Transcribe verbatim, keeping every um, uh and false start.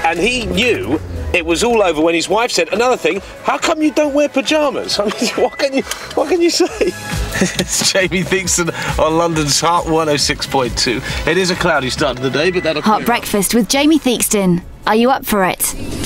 and he knew it was all over when his wife said, another thing, how come you don't wear pyjamas? I mean, what can you, what can you say? It's Jamie Theakstone on London's Heart one oh six point two. It is a cloudy start to the day, but that'll... Hot breakfast with Jamie Theakstone. Are you up for it?